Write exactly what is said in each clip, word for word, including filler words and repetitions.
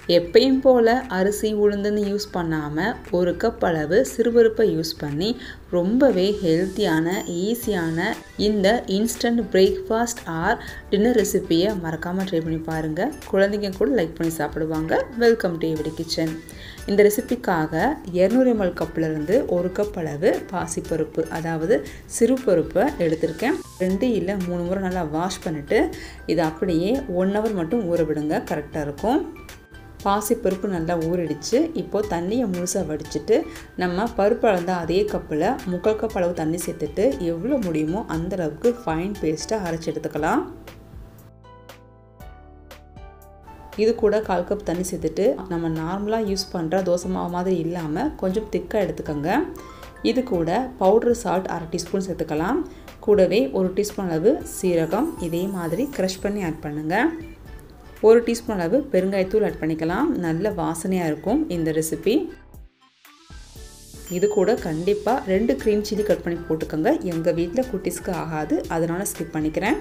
எப்பயும் போல் அரிசி உளுந்துன்னு யூஸ் பண்ணாமல் ஒரு கப் அளவு சிறுபருப்பை யூஸ் பண்ணி ரொம்பவே ஹெல்த்தியான ஈஸியான இந்த இன்ஸ்டன்ட் பிரேக்ஃபாஸ்ட் ஆர் டின்னர் ரெசிபியை மறக்காமல் ட்ரை பண்ணி பாருங்கள். குழந்தைங்க கூட லைக் பண்ணி சாப்பிடுவாங்க. Welcome to every kitchen. இந்த ரெசிபிக்காக இரநூறு எம்எல் கப்பிலிருந்து ஒரு கப் அளவு பாசிப்பருப்பு அதாவது சிறுபருப்பை எடுத்திருக்கேன். ரெண்டு இல்லை மூணு முறை நல்லா வாஷ் பண்ணிவிட்டு இதை அப்படியே ஒன் ஹவர் மட்டும் ஊற விடுங்க. கரெக்டாக இருக்கும். பாசிப்பருப்பு நல்லா ஊறிடுச்சு. இப்போது தண்ணியை முழுசாக வடிச்சிட்டு நம்ம பருப்பு அளந்த அதே கப்பில் முக்கால் கப் அளவு தண்ணி சேர்த்துட்டு எவ்வளோ முடியுமோ அந்தளவுக்கு ஃபைன் பேஸ்ட்டாக அரைச்சி எடுத்துக்கலாம். இது கூட கால் கப் தண்ணி சேர்த்துட்டு நம்ம நார்மலாக யூஸ் பண்ணுற தோசை மாவு மாதிரி இல்லாமல் கொஞ்சம் திக்காக எடுத்துக்கோங்க. இது கூட பவுடர் சால்ட் அரை டீஸ்பூன் சேர்த்துக்கலாம். கூடவே ஒரு டீஸ்பூன் அளவு சீரகம் இதே மாதிரி க்ரஷ் பண்ணி ஆட் பண்ணுங்கள். ஒரு டீஸ்பூன் அளவு பெருங்காயத்தூள் ஆட் பண்ணிக்கலாம். நல்ல வாசனையாக இருக்கும் இந்த ரெசிபி. இது கூட கண்டிப்பாக ரெண்டு க்ரீன் சில்லி கட் பண்ணி போட்டுக்கோங்க. எங்கள் வீட்டில் குட்டீஸ்க்கு ஆகாது, அதனால் ஸ்கிப் பண்ணிக்கிறேன்.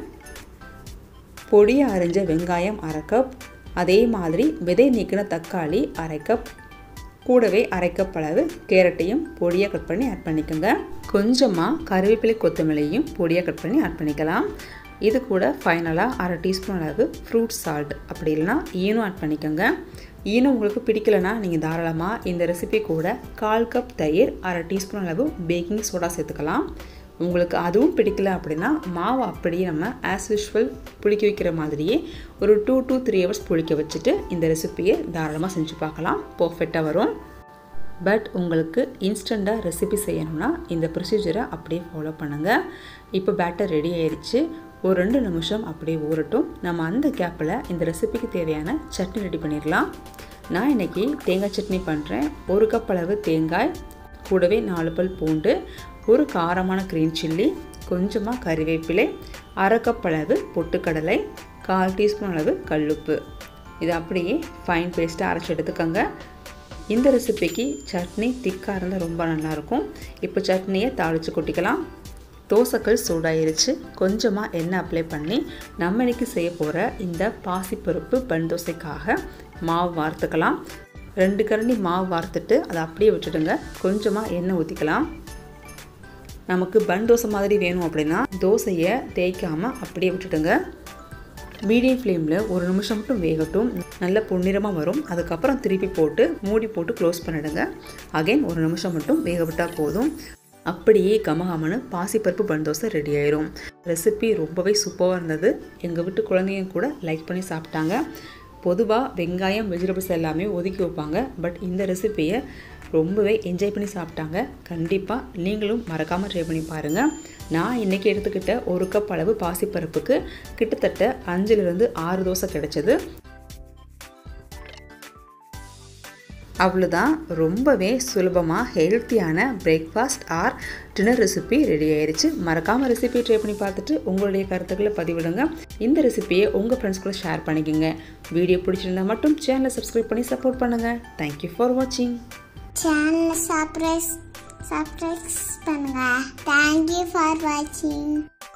பொடியை அரைஞ்ச வெங்காயம் அரை கப், அதே மாதிரி விதை நீக்கின தக்காளி அரை கப், கூடவே அரை கப் அளவு கேரட்டையும் பொடியாக கட் பண்ணி ஆட் பண்ணிக்கோங்க. கொஞ்சமாக கருவேப்பிலை கொத்தமல்லியும் பொடியாக கட் பண்ணி ஆட் பண்ணிக்கலாம். இது கூட ஃபைனலாக அரை டீஸ்பூன் அளவு ஃப்ரூட் சால்ட் அப்படி இல்லைனா ஈனும் ஆட் பண்ணிக்கோங்க. ஈனும் உங்களுக்கு பிடிக்கலைன்னா நீங்கள் தாராளமாக இந்த ரெசிபி கூட கால் கப் தயிர் அரை டீஸ்பூன் அளவு பேக்கிங் சோடா சேர்த்துக்கலாம். உங்களுக்கு அதுவும் பிடிக்கல அப்படின்னா மாவு அப்படியே நம்ம ஆஸ் யூஷுவல் புளிக்க வைக்கிற மாதிரியே ஒரு டூ டு த்ரீ ஹவர்ஸ் புளிக்க வச்சுட்டு இந்த ரெசிபியை தாராளமாக செஞ்சு பார்க்கலாம். பர்ஃபெக்டாக வரும். பட் உங்களுக்கு இன்ஸ்டண்ட்டாக ரெசிபி செய்யணும்னா இந்த ப்ரொசீஜரை அப்படியே ஃபாலோ பண்ணுங்கள். இப்போ பேட்டர் ரெடி ஆயிடுச்சு. ஒரு ரெண்டு நிமிஷம் அப்படியே ஊறட்டும். நம்ம அந்த கேப்பில் இந்த ரெசிபிக்கு தேவையான சட்னி ரெடி பண்ணிடலாம். நான் இன்றைக்கி தேங்காய் சட்னி பண்ணுறேன். ஒரு கப் அளவு தேங்காய், கூடவே நாலு பல் பூண்டு, ஒரு காரமான க்ரீன் சில்லி, கொஞ்சமாக கறிவேப்பிலை, அரை கப் அளவு பொட்டுக்கடலை, கால் டீஸ்பூன் அளவு கல்லுப்பு. இது அப்படியே ஃபைன் பேஸ்ட்டாக அரைச்சி எடுத்துக்கோங்க. இந்த ரெசிபிக்கு சட்னி திக்காக இருந்தால் ரொம்ப நல்லாயிருக்கும். இப்போ சட்னியை தாளித்து கொட்டிக்கலாம். தோசைக்கல் சூடாயிருச்சு. கொஞ்சமாக எண்ணெய் அப்ளை பண்ணி நம்ம இன்றைக்கி செய்ய போகிற இந்த பாசிப்பருப்பு பன் தோசைக்காக மாவு வார்த்துக்கலாம். ரெண்டு கரண்டி மாவு வார்த்துட்டு அதை அப்படியே விட்டுடுங்க. கொஞ்சமாக எண்ணெய் ஊற்றிக்கலாம். நமக்கு பன் தோசை மாதிரி வேணும் அப்படின்னா தோசையை தேய்க்காமல் அப்படியே விட்டுடுங்க. மீடியம் ஃப்ளேமில் ஒரு நிமிஷம் மட்டும் வேகட்டும். நல்ல பொன்னிறமாக வரும். அதுக்கப்புறம் திருப்பி போட்டு மூடி போட்டு க்ளோஸ் பண்ணிடுங்க. அகைன் ஒரு நிமிஷம் மட்டும் வேக விட்டால் போதும். அப்படியே கமகமனு பாசிப்பருப்பு பன் தோசை ரெடி ஆயிரும். ரெசிபி ரொம்பவே சூப்பராக இருந்தது. எங்கள் வீட்டு குழந்தைங்க கூட லைக் பண்ணி சாப்பிட்டாங்க. பொதுவாக வெங்காயம் வெஜிடபிள்ஸ் எல்லாமே ஒதுக்கி வைப்பாங்க. பட் இந்த ரெசிபியை ரொம்பவே என்ஜாய் பண்ணி சாப்பிட்டாங்க. கண்டிப்பாக நீங்களும் மறக்காமல் ட்ரை பண்ணி பாருங்கள். நான் இன்றைக்கி எடுத்துக்கிட்ட ஒரு கப் அளவு பாசிப்பருப்புக்கு கிட்டத்தட்ட அஞ்சுலேருந்து ஆறு தோசை கிடைச்சது. அவ்வளோதான். ரொம்பவே சுலபமாக ஹெல்த்தியான breakfast or dinner recipe ready ஆயிடுச்சு. மறக்காமல் ரெசிபி ட்ரை பண்ணி பார்த்துட்டு உங்களுடைய கருத்துக்களை பதிவிடுங்க. இந்த ரெசிபியை உங்கள் ஃப்ரெண்ட்ஸ் கூட ஷேர் பண்ணிக்கோங்க. வீடியோ பிடிச்சிருந்தா மட்டும் சேனலை சப்ஸ்கிரைப் பண்ணி சப்போர்ட் பண்ணுங்கள். தேங்க்யூ ஃபார் வாட்சிங். சேனலை சப்ஸ்கிரைப் சப்ஸ்கிரைப் பண்ணுங்கள். தேங்க்யூ ஃபார் வாட்சிங்.